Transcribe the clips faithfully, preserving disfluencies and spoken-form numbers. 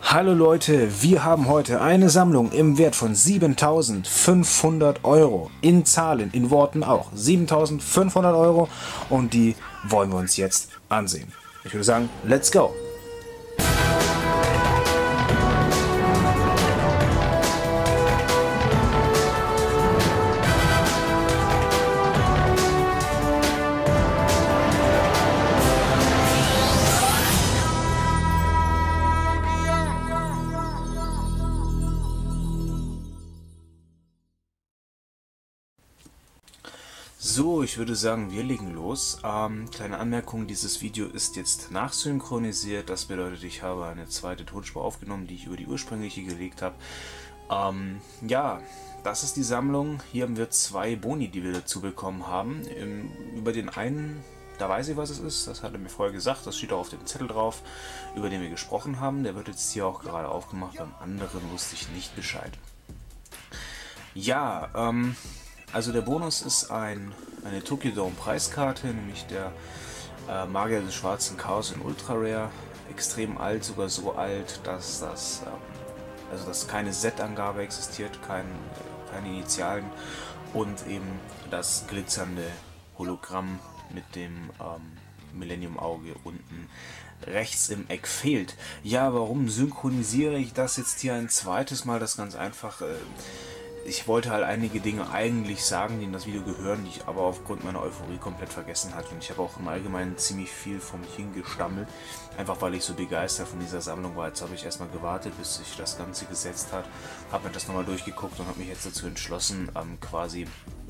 Hallo Leute, wir haben heute eine Sammlung im Wert von siebentausendfünfhundert Euro. In Zahlen, in Worten auch. siebentausendfünfhundert Euro und die wollen wir uns jetzt ansehen. Ich würde sagen, let's go! So, ich würde sagen, wir legen los. Ähm, kleine Anmerkung, dieses Video ist jetzt nachsynchronisiert. Das bedeutet, ich habe eine zweite Tonspur aufgenommen, die ich über die ursprüngliche gelegt habe. Ähm, ja, das ist die Sammlung. Hier haben wir zwei Boni, die wir dazu bekommen haben. Im, über den einen, da weiß ich, was es ist. Das hat er mir vorher gesagt. Das steht auch auf dem Zettel drauf, über den wir gesprochen haben. Der wird jetzt hier auch gerade aufgemacht. Beim anderen wusste ich nicht Bescheid. Ja, ähm... Also der Bonus ist ein, eine Tokyo Dome Preiskarte, nämlich der äh, Magier des Schwarzen Chaos in Ultra Rare. Extrem alt, sogar so alt, dass das ähm, also dass keine Z-Angabe existiert, kein, äh, keine Initialen und eben das glitzernde Hologramm mit dem ähm, Millennium-Auge unten rechts im Eck fehlt. Ja, warum synchronisiere ich das jetzt hier ein zweites Mal? Das ist ganz einfach. Äh, Ich wollte halt einige Dinge eigentlich sagen, die in das Video gehören, die ich aber aufgrund meiner Euphorie komplett vergessen hatte. Und ich habe auch im Allgemeinen ziemlich viel vor mich hingestammelt, einfach weil ich so begeistert von dieser Sammlung war. Jetzt habe ich erstmal gewartet, bis sich das Ganze gesetzt hat, habe mir das nochmal durchgeguckt und habe mich jetzt dazu entschlossen, ähm, quasi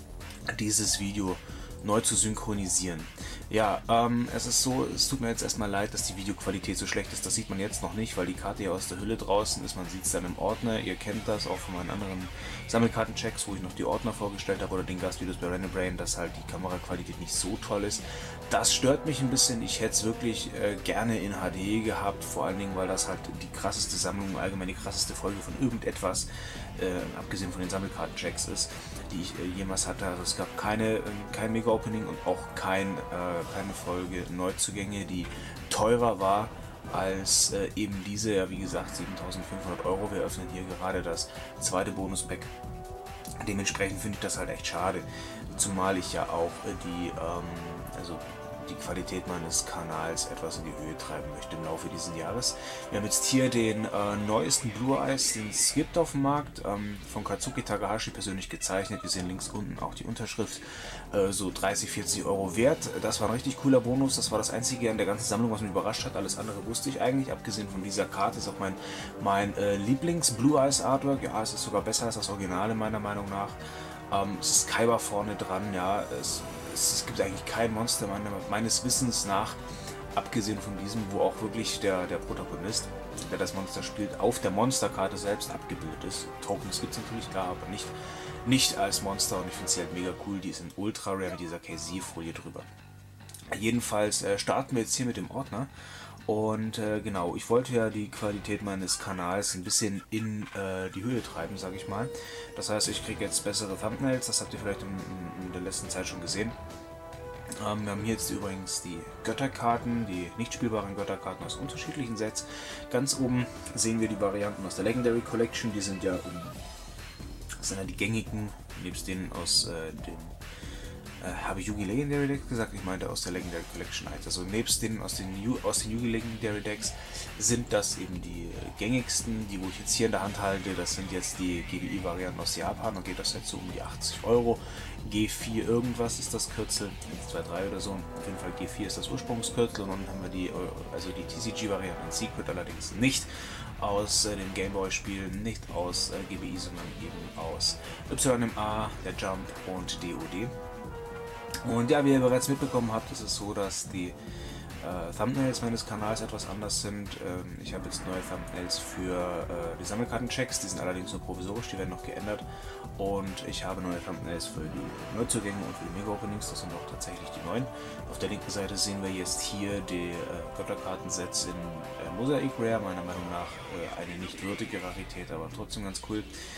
dieses Video neu zu synchronisieren. Ja, ähm, es ist so, es tut mir jetzt erstmal leid, dass die Videoqualität so schlecht ist. Das sieht man jetzt noch nicht, weil die Karte ja aus der Hülle draußen ist. Man sieht es dann im Ordner. Ihr kennt das auch von meinen anderen Sammelkartenchecks, wo ich noch die Ordner vorgestellt habe oder den Gastvideos bei Random Brain, dass halt die Kameraqualität nicht so toll ist. Das stört mich ein bisschen. Ich hätte es wirklich äh, gerne in H D gehabt, vor allen Dingen, weil das halt die krasseste Sammlung, allgemein die krasseste Folge von irgendetwas, äh, abgesehen von den Sammelkartenchecks ist, die ich äh, jemals hatte. Also es gab keine, äh, kein Mega-Opening und auch kein, äh, keine Folge Neuzugänge, die teurer war als äh, eben diese. Ja, wie gesagt, siebentausendfünfhundert Euro. Wir öffnen hier gerade das zweite Bonus-Pack. Dementsprechend finde ich das halt echt schade, zumal ich ja auch äh, die, ähm, also die Qualität meines Kanals etwas in die Höhe treiben möchte im Laufe dieses Jahres. Wir haben jetzt hier den äh, neuesten Blue Eyes, den es gibt auf dem Markt, ähm, von Katsuki Takahashi persönlich gezeichnet. Wir sehen links unten auch die Unterschrift, äh, so dreißig, vierzig Euro wert. Das war ein richtig cooler Bonus, das war das einzige an der ganzen Sammlung, was mich überrascht hat. Alles andere wusste ich eigentlich, abgesehen von dieser Karte ist auch mein, mein äh, Lieblings Blue Eyes Artwork. Ja, es ist sogar besser als das Originale meiner Meinung nach. Ähm, es ist Kaiba vorne dran, ja, es Es gibt eigentlich kein Monster meines Wissens nach, abgesehen von diesem, wo auch wirklich der, der Protagonist, der das Monster spielt, auf der Monsterkarte selbst abgebildet ist. Tokens gibt es natürlich da, aber nicht, nicht als Monster, und ich finde sie halt mega cool. Die ist in Ultra Rare mit dieser K Z-Folie drüber. Jedenfalls äh, starten wir jetzt hier mit dem Ordner. Und äh, genau, ich wollte ja die Qualität meines Kanals ein bisschen in äh, die Höhe treiben, sage ich mal. Das heißt, ich kriege jetzt bessere Thumbnails, das habt ihr vielleicht in, in, in der letzten Zeit schon gesehen. Ähm, wir haben hier jetzt übrigens die Götterkarten, die nicht spielbaren Götterkarten aus unterschiedlichen Sets. Ganz oben sehen wir die Varianten aus der Legendary Collection, die sind ja, um, das sind ja die gängigen, nebst denen aus äh, dem Äh, habe ich Yugi Legendary Decks gesagt? Ich meinte aus der Legendary Collection eins. Also nebst den aus den, Yu aus den Yugi Legendary Decks sind das eben die äh, gängigsten, die wo ich jetzt hier in der Hand halte. Das sind jetzt die G B I-Varianten aus Japan und geht das jetzt so um die achtzig Euro. G vier irgendwas ist das Kürzel, eins, zwei, drei oder so. Auf jeden Fall G vier ist das Ursprungskürzel, und dann haben wir die, also die T C G-Varianten in Secret, allerdings nicht aus äh, den Gameboy-Spielen, nicht aus äh, G B I, sondern eben aus Y M A, der Jump und D O D. Und ja, wie ihr bereits mitbekommen habt, ist es so, dass die äh, Thumbnails meines Kanals etwas anders sind. Ähm, ich habe jetzt neue Thumbnails für äh, die Sammelkartenchecks, die sind allerdings nur provisorisch, die werden noch geändert. Und ich habe neue Thumbnails für die Neuzugänge und für die Mega-Openings, das sind auch tatsächlich die neuen. Auf der linken Seite sehen wir jetzt hier die äh, Götterkartensets in äh, Mosaic Rare, meiner Meinung nach äh, eine nicht würdige Rarität, aber trotzdem ganz cool.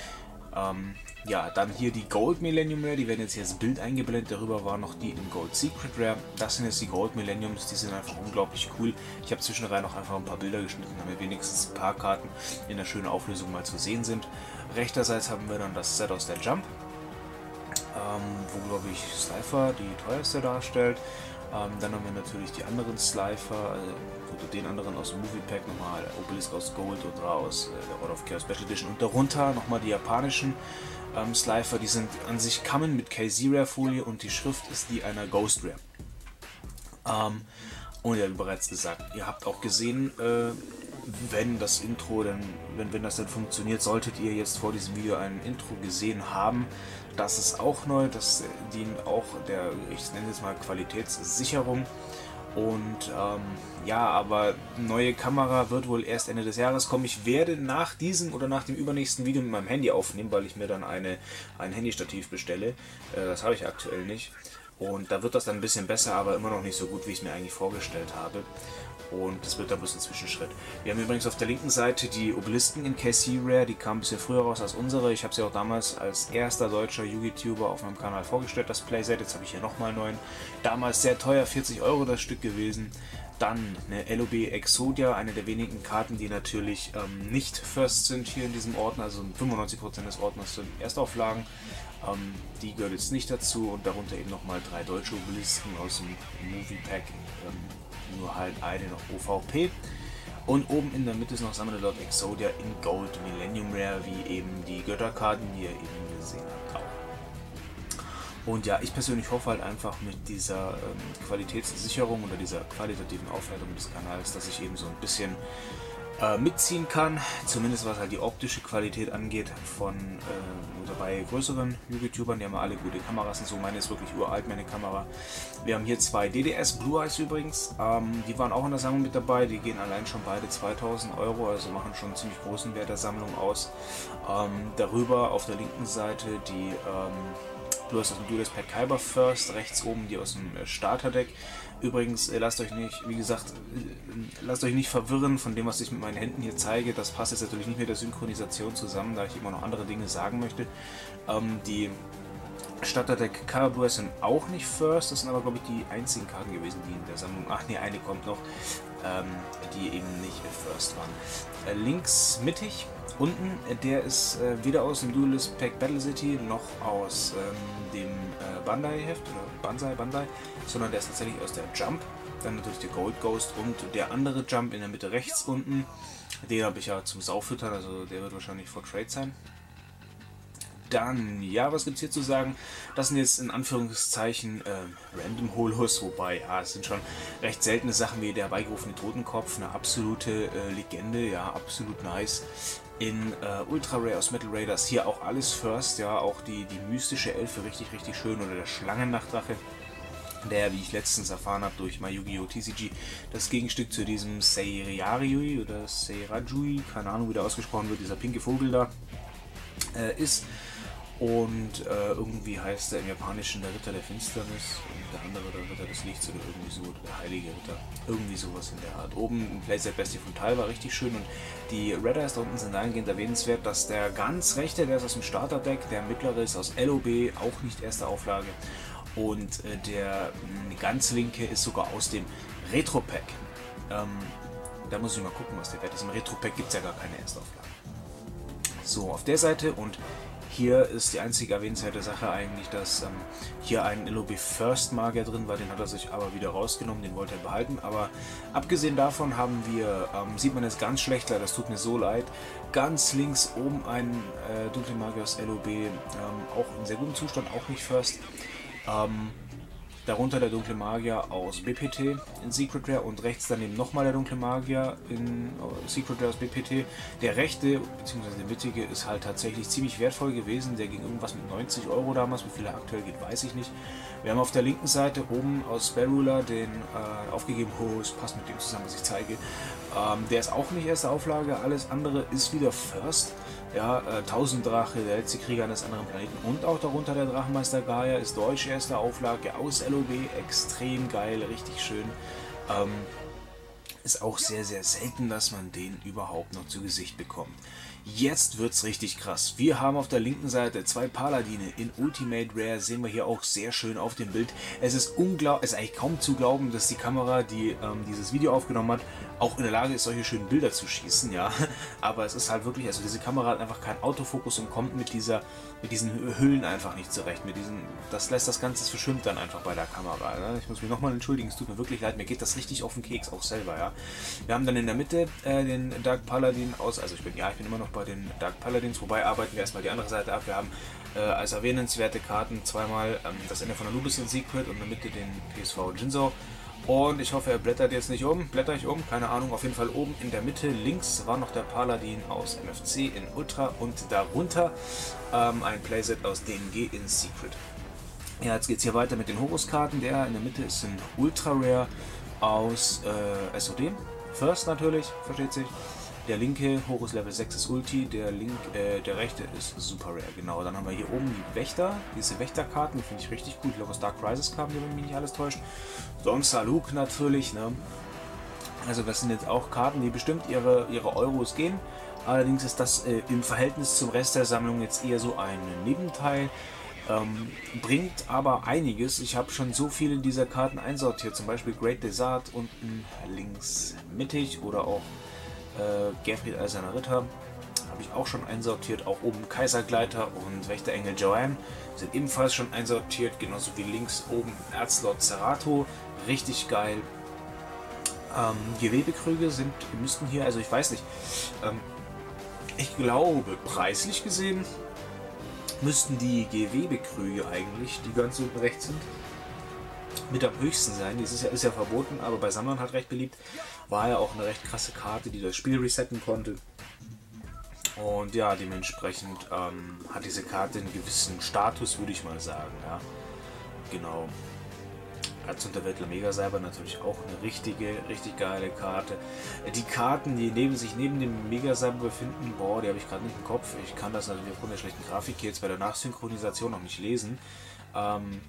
Ähm, ja, dann hier die Gold Millennium Rare, die werden jetzt hier als Bild eingeblendet, darüber war noch die in Gold Secret Rare. Das sind jetzt die Gold Millenniums, die sind einfach unglaublich cool. Ich habe zwischendrin noch einfach ein paar Bilder geschnitten, damit wenigstens ein paar Karten in der schönen Auflösung mal zu sehen sind. Rechterseits haben wir dann das Set aus der Jump, ähm, wo glaube ich Slifer die teuerste darstellt. Ähm, dann haben wir natürlich die anderen Slifer, äh, oder den anderen aus dem Movie Pack, nochmal Obelisk aus Gold und aus äh, der World of Chaos Special Edition. Und darunter nochmal die japanischen ähm, Slifer, die sind an sich Kamen mit K Z Rare Folie und die Schrift ist die einer Ghost Rare. Ähm, und ja, wie bereits gesagt, ihr habt auch gesehen, äh, wenn das Intro, dann, wenn, wenn das dann funktioniert, solltet ihr jetzt vor diesem Video ein Intro gesehen haben. Das ist auch neu, das dient auch der, ich nenne es mal Qualitätssicherung. Und ähm, ja, aber neue Kamera wird wohl erst Ende des Jahres kommen. Ich werde nach diesem oder nach dem übernächsten Video mit meinem Handy aufnehmen, weil ich mir dann eine, ein Handystativ bestelle. Äh, das habe ich aktuell nicht. Und da wird das dann ein bisschen besser, aber immer noch nicht so gut, wie ich es mir eigentlich vorgestellt habe. Und das wird dann bloß ein Zwischenschritt. Wir haben übrigens auf der linken Seite die Obelisken in K C Rare, die kamen ein bisschen früher raus als unsere. Ich habe sie auch damals als erster deutscher Yu-Gi-Tuber auf meinem Kanal vorgestellt, das Playset. Jetzt habe ich hier nochmal neun. Damals sehr teuer, vierzig Euro das Stück gewesen. Dann eine L O B Exodia, eine der wenigen Karten, die natürlich ähm, nicht First sind hier in diesem Ordner, also fünfundneunzig Prozent des Ordners sind Erstauflagen. Ähm, die gehört jetzt nicht dazu und darunter eben nochmal drei deutsche Obelisken aus dem Movie Pack. Ähm, nur halt eine noch O V P. Und oben in der Mitte ist noch Summoner Exodia in Gold Millennium Rare, wie eben die Götterkarten, die ihr eben gesehen habt auch. Und ja, ich persönlich hoffe halt einfach mit dieser ähm, Qualitätssicherung oder dieser qualitativen Aufwertung des Kanals, dass ich eben so ein bisschen äh, mitziehen kann, zumindest was halt die optische Qualität angeht von äh, oder bei größeren YouTubern, die haben alle gute Kameras und so. Meine ist wirklich uralt, meine Kamera. Wir haben hier zwei D D S Blue Eyes übrigens, ähm, die waren auch in der Sammlung mit dabei, die gehen allein schon beide zweitausend Euro, also machen schon einen ziemlich großen Wert der Sammlung aus. Ähm, darüber auf der linken Seite die ähm, Blue Eyes aus dem Duelist Pack Kyber First, rechts oben die aus dem Starterdeck. Übrigens, äh, lasst euch nicht, wie gesagt, äh, lasst euch nicht verwirren von dem, was ich mit meinen Händen hier zeige. Das passt jetzt natürlich nicht mit der Synchronisation zusammen, da ich immer noch andere Dinge sagen möchte. Ähm, die Starterdeck Kyber Blue Eyes sind auch nicht First, das sind aber, glaube ich, die einzigen Karten gewesen, die in der Sammlung, ach ne, eine kommt noch, ähm, die eben nicht First waren. Äh, links mittig, unten, äh, der ist äh, weder aus dem Duelist Pack Battle City noch aus ähm, dem äh, Bandai-Heft oder Banzai, Bandai, sondern der ist tatsächlich aus der Jump. Dann natürlich der Gold Ghost und der andere Jump in der Mitte rechts unten. Den habe ich ja zum Saufüttern, also der wird wahrscheinlich for Trade sein. Dann, ja, was gibt es hier zu sagen? Das sind jetzt in Anführungszeichen äh, Random Holos, wobei, ja, es sind schon recht seltene Sachen wie der herbeigerufene Totenkopf, eine absolute äh, Legende, ja, absolut nice. In äh, Ultra Rare aus Metal Raiders, hier auch alles First, ja, auch die, die mystische Elfe richtig, richtig schön, oder der Schlangennachtdrache, der, wie ich letztens erfahren habe durch My Yu-Gi-Oh! T C G, das Gegenstück zu diesem Seirajui oder Seirajui, keine Ahnung, wie der ausgesprochen wird, dieser pinke Vogel da, äh, ist. Und äh, irgendwie heißt er im Japanischen der Ritter der Finsternis und der andere der Ritter des Lichts oder irgendwie so, der heilige Ritter. Irgendwie sowas in der Art. Oben ein Playset Bestie von Tal war richtig schön und die Red Eyes da unten sind dahingehend erwähnenswert, dass der ganz rechte, der ist aus dem Starterdeck, der mittlere ist aus L O B, auch nicht erste Auflage. Und äh, der mh, ganz linke ist sogar aus dem Retro Pack. Ähm, da muss ich mal gucken, was der wert ist. Im Retro Pack gibt es ja gar keine Erstauflage. So, auf der Seite und hier ist die einzige erwähnenswerte Sache eigentlich, dass ähm, hier ein L O B First Magier drin war, den hat er sich aber wieder rausgenommen, den wollte er behalten. Aber abgesehen davon haben wir, ähm, sieht man jetzt ganz schlecht, das tut mir so leid, ganz links oben ein äh, Dunkle Magier aus L O B, ähm, auch in sehr gutem Zustand, auch nicht First. Ähm, Darunter der Dunkle Magier aus B P T in Secret Rare und rechts daneben nochmal der Dunkle Magier in uh, Secret Rare aus B P T. Der rechte bzw. der mittige ist halt tatsächlich ziemlich wertvoll gewesen. Der ging irgendwas mit neunzig Euro damals. Wie viel er aktuell geht, weiß ich nicht. Wir haben auf der linken Seite oben aus Spellruler den äh, aufgegeben, oh, es passt mit dem zusammen, was ich zeige. Ähm, der ist auch nicht erste Auflage, alles andere ist wieder First. Ja, äh, Tausenddrache, der letzte Krieger eines anderen Planeten und auch darunter der Drachenmeister Gaia ist deutsche erste Auflage aus L O B, extrem geil, richtig schön. Ähm, ist auch sehr, sehr selten, dass man den überhaupt noch zu Gesicht bekommt. Jetzt wird's richtig krass. Wir haben auf der linken Seite zwei Paladine in Ultimate Rare, sehen wir hier auch sehr schön auf dem Bild. Es ist unglaublich, es ist eigentlich kaum zu glauben, dass die Kamera, die ähm, dieses Video aufgenommen hat, auch in der Lage ist, solche schönen Bilder zu schießen, ja. Aber es ist halt wirklich, also diese Kamera hat einfach keinen Autofokus und kommt mit dieser, mit diesen Hüllen einfach nicht zurecht. Mit diesen, das lässt das Ganze, es verschwimmt dann einfach bei der Kamera. Ne? Ich muss mich nochmal entschuldigen, es tut mir wirklich leid, mir geht das richtig auf den Keks, auch selber, ja. Wir haben dann in der Mitte äh, den Dark Paladin aus, also ich bin, ja, ich bin immer noch bei den Dark Paladins, wobei arbeiten wir erstmal die andere Seite ab. Wir haben äh, als erwähnenswerte Karten zweimal ähm, das Ende von Anubis in Secret und in der Mitte den P S V Jinzo. Und ich hoffe, er blättert jetzt nicht um. Blätter ich um? Keine Ahnung. Auf jeden Fall oben in der Mitte links war noch der Paladin aus M F C in Ultra und darunter ähm, ein Playset aus D M G in Secret. Ja, jetzt geht es hier weiter mit den Horus-Karten. Der in der Mitte ist ein Ultra Rare aus äh, S O D. First natürlich, versteht sich. Der linke Horus Level sechs ist Ulti, der, link, äh, der rechte ist Super Rare. Genau, dann haben wir hier oben die Wächter, diese Wächterkarten, die finde ich richtig gut. Ich glaube, aus Dark Crisis kamen, wenn mich nicht alles täuscht. Sonst Saluk natürlich, ne? Also das sind jetzt auch Karten, die bestimmt ihre, ihre Euros gehen. Allerdings ist das äh, im Verhältnis zum Rest der Sammlung jetzt eher so ein Nebenteil. Ähm, bringt aber einiges. Ich habe schon so viele dieser Karten einsortiert, zum Beispiel Great Desert unten links mittig oder auch Äh, Gerfried Eiserner Ritter habe ich auch schon einsortiert, auch oben Kaisergleiter und Wächterengel Joanne sind ebenfalls schon einsortiert, genauso wie links oben Erzlord Zerato, richtig geil. Ähm, Gewebekrüge sind, müssten hier, also ich weiß nicht, ähm, ich glaube, preislich gesehen müssten die Gewebekrüge eigentlich, die ganz unten rechts sind, mit am höchsten sein. Dieses Jahr ist ja verboten, aber bei Sammlern halt recht beliebt. War ja auch eine recht krasse Karte, die das Spiel resetten konnte. Und ja, dementsprechend ähm, hat diese Karte einen gewissen Status, würde ich mal sagen. Ja, genau. Erzunterweltler Mega-Cyber natürlich auch eine richtige, richtig geile Karte. Die Karten, die neben sich neben dem Mega-Cyber befinden, boah, die habe ich gerade nicht im Kopf. Ich kann das natürlich aufgrund der schlechten Grafik jetzt bei der Nachsynchronisation noch nicht lesen. Ähm,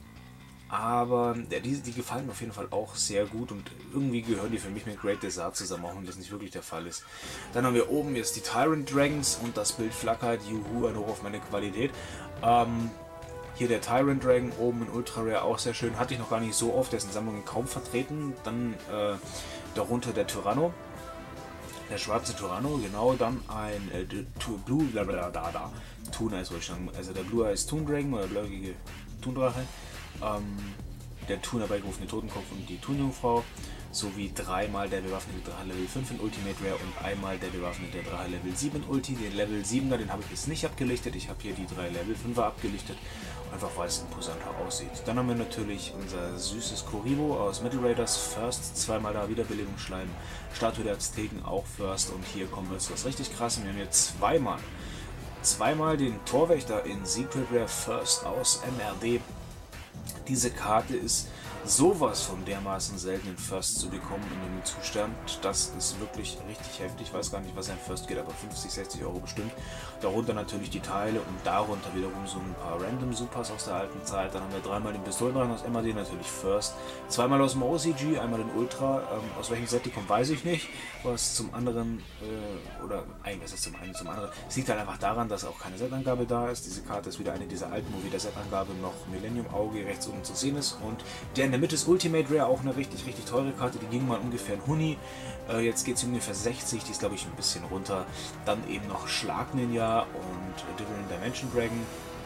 Aber ja, die, die gefallen mir auf jeden Fall auch sehr gut und irgendwie gehören die für mich mit Great Desert zusammen, auch wenn das nicht wirklich der Fall ist. Dann haben wir oben jetzt die Tyrant Dragons und das Bild flackert, juhu, ein Hoch auf meine Qualität. Ähm, hier der Tyrant Dragon oben in Ultra Rare auch sehr schön, hatte ich noch gar nicht so oft, der ist in Sammlungen kaum vertreten. Dann äh, darunter der Tyranno, der schwarze Tyranno, genau, dann ein äh, Blue, blablabla, da, Toon Eyes, wollte ich sagen, also der Blue Eyes Toon Dragon oder blauäugige Toondrache. Ähm, der Toon herbeigerufene Totenkopf und die Toonjungfrau, sowie dreimal der bewaffnete Drache Level fünf in Ultimate Rare und einmal der bewaffnete Drache Level sieben in Ulti. Den Level siebener, den habe ich jetzt nicht abgelichtet, ich habe hier die drei Level fünfer abgelichtet, einfach weil es imposanter aussieht. Dann haben wir natürlich unser süßes Kuribo aus Metal Raiders First, zweimal da Wiederbelebungsschleim, Statue der Azteken auch First und hier kommen wir zu was richtig krassem, wir haben hier zweimal, zweimal den Torwächter in Secret Rare First aus M R D. Diese Karte ist sowas von dermaßen selten in First zu bekommen in dem Zustand. Das ist wirklich richtig heftig. Ich weiß gar nicht, was ein First geht, aber fünfzig, sechzig Euro bestimmt. Darunter natürlich die Teile und darunter wiederum so ein paar Random Supers aus der alten Zeit. Dann haben wir dreimal den Pistolendrachen aus M A D, natürlich First. Zweimal aus dem O C G, einmal den Ultra. Ähm, aus welchem Set die kommt, weiß ich nicht. Was zum anderen, äh, oder eigentlich ist es zum einen, zum anderen. Es liegt halt einfach daran, dass auch keine Setangabe da ist. Diese Karte ist wieder eine dieser alten, wo weder Setangabe noch Millennium Auge rechts oben zu sehen ist. Und der in der Mitte ist Ultimate Rare, auch eine richtig, richtig teure Karte. Die ging mal ungefähr ein Huni. Äh, jetzt geht es ungefähr sechzig, die ist glaube ich ein bisschen runter. Dann eben noch Schlag Ninja und Different Dimension Dragon.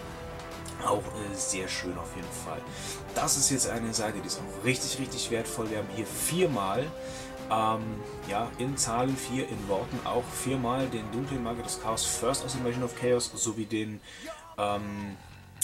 Auch äh, sehr schön auf jeden Fall. Das ist jetzt eine Seite, die ist auch richtig, richtig wertvoll. Wir haben hier viermal, ähm, ja, in Zahlen, vier in Worten, auch viermal den dunklen Magier des Chaos First aus Invasion of Chaos, sowie den, ähm,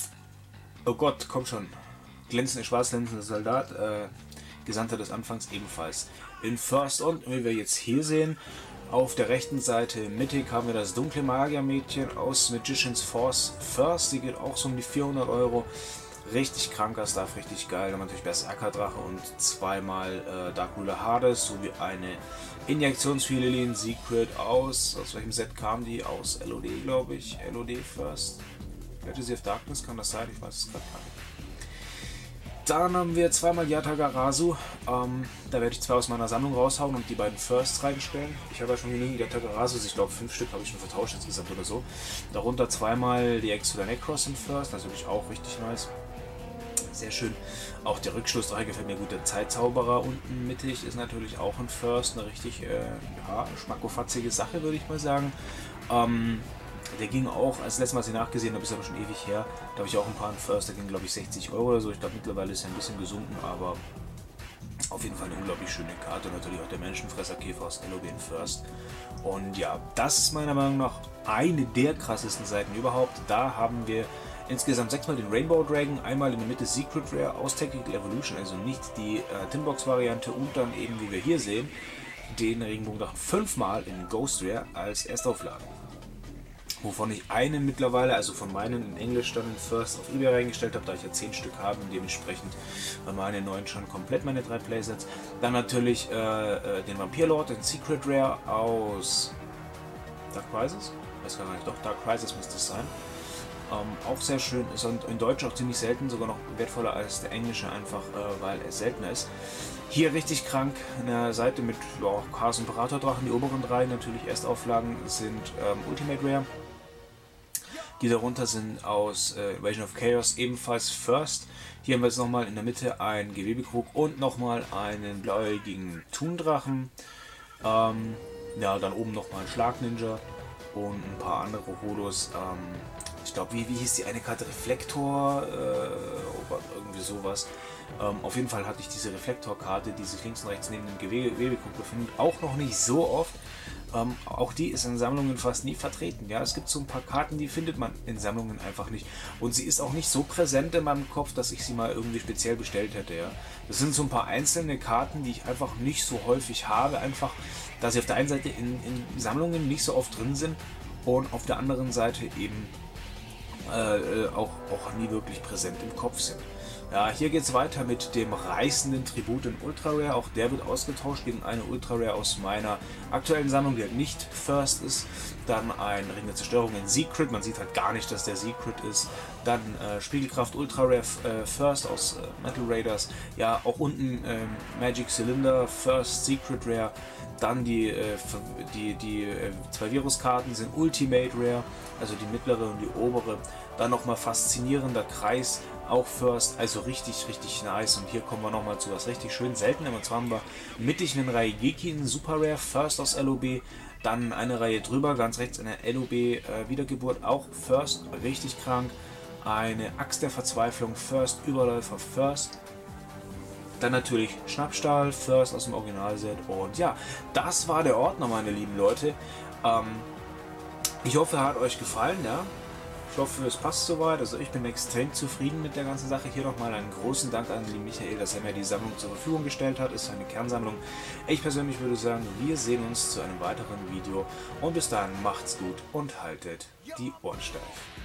oh Gott, komm schon, glänzende, schwarz glänzende Soldat, äh, Gesandter des Anfangs ebenfalls in First. Und wie wir jetzt hier sehen, auf der rechten Seite mittig haben wir das dunkle Magiermädchen aus Magician's Force First. Die geht auch so um die vierhundert Euro. Richtig kranker Stuff, richtig geil. Dann natürlich Berserker-Drache und zweimal äh, Dark Ruler Hades sowie eine Injektionsfilelin Secret aus. Aus welchem Set kam die? Aus L O D, glaube ich. L O D First. Legacy of Darkness, kann das sein? Ich weiß es gerade gar nicht. Dann haben wir zweimal Yatagarasu. Ähm, da werde ich zwei aus meiner Sammlung raushauen und die beiden Firsts reinstellen. Ich habe ja schon genügend Yatagarasu, ich glaube fünf Stück habe ich schon vertauscht insgesamt oder so. Darunter zweimal die Exoda Necros in First, natürlich auch richtig nice. Sehr schön. Auch der Rückschlussdreieck gefällt mir gut. Der Zeitzauberer unten mittig ist natürlich auch ein First. Eine richtig äh, ja, schmackofatzige Sache, würde ich mal sagen. Ähm, der ging auch, als letztes Mal, als ich nachgesehen habe, ist aber schon ewig her. Da habe ich auch ein paar in First. Der ging, glaube ich, sechzig Euro oder so. Ich glaube, mittlerweile ist er ein bisschen gesunken, aber auf jeden Fall eine unglaublich schöne Karte. Und natürlich auch der Menschenfresserkäfer aus L O B in First. Und ja, das ist meiner Meinung nach eine der krassesten Seiten überhaupt. Da haben wir insgesamt sechsmal den Rainbow Dragon, einmal in der Mitte Secret Rare aus Technical Evolution, also nicht die äh, Tinbox-Variante, und dann eben, wie wir hier sehen, den Regenbogendrachen fünfmal in Ghost Rare als Erstauflage. Wovon ich einen mittlerweile, also von meinen in Englisch dann in First auf eBay reingestellt habe, da ich ja zehn Stück habe und dementsprechend bei meinen neuen schon komplett meine drei Playsets. Dann natürlich äh, den Vampirlord, den Secret Rare aus Dark Crisis, weiß gar nicht, doch Dark Crisis müsste es sein. Ähm, auch sehr schön, ist und in Deutsch auch ziemlich selten, sogar noch wertvoller als der englische, einfach äh, weil es seltener ist. Hier richtig krank, eine Seite mit ja, Chaos Imperator Drachen, die oberen drei natürlich Erstauflagen sind ähm, Ultimate Rare. Die darunter sind aus äh, Invasion of Chaos ebenfalls First. Hier haben wir jetzt nochmal in der Mitte einen Gewebekrug und nochmal einen blauäugigen Thundrachen. Ähm, ja, dann oben nochmal ein Schlag-Ninja und ein paar andere Holos. Ähm, ich glaube, wie, wie hieß die eine Karte? Reflektor? Äh, oder irgendwie sowas. Ähm, auf jeden Fall hatte ich diese Reflektorkarte, die sich links und rechts neben dem Gewebekrug befindet, auch noch nicht so oft. Ähm, auch die ist in Sammlungen fast nie vertreten. Ja, es gibt so ein paar Karten, die findet man in Sammlungen einfach nicht. Und sie ist auch nicht so präsent in meinem Kopf, dass ich sie mal irgendwie speziell bestellt hätte. Ja, das sind so ein paar einzelne Karten, die ich einfach nicht so häufig habe. Einfach, da sie auf der einen Seite in, in Sammlungen nicht so oft drin sind und auf der anderen Seite eben äh, auch, auch nie wirklich präsent im Kopf sind. Ja, hier geht es weiter mit dem reißenden Tribut in Ultra Rare. Auch der wird ausgetauscht gegen eine Ultra Rare aus meiner aktuellen Sammlung, die halt nicht First ist. Dann ein Ring der Zerstörung in Secret. Man sieht halt gar nicht, dass der Secret ist. Dann äh, Spiegelkraft Ultra Rare äh, First aus äh, Metal Raiders. Ja, auch unten äh, Magic Cylinder First Secret Rare. Dann die, äh, die, die äh, zwei Viruskarten sind Ultimate Rare, also die mittlere und die obere. Dann nochmal faszinierender Kreis, auch First, also richtig, richtig nice. Und hier kommen wir nochmal zu was richtig schön Seltenem. Und zwar haben wir mittig einen Raigeki in Super Rare, First aus L O B. Dann eine Reihe drüber, ganz rechts eine L O B äh, Wiedergeburt, auch First, richtig krank. Eine Axt der Verzweiflung, First, Überläufer, First. Dann natürlich Schnappstahl, First aus dem Originalset. Und ja, das war der Ordner, meine lieben Leute. Ähm, ich hoffe, er hat euch gefallen, ja. Ich hoffe, es passt soweit. Also ich bin extrem zufrieden mit der ganzen Sache. Hier nochmal einen großen Dank an den Michael, dass er mir die Sammlung zur Verfügung gestellt hat. Ist eine Kernsammlung. Ich persönlich würde sagen, wir sehen uns zu einem weiteren Video. Und bis dahin macht's gut und haltet die Ohren steif.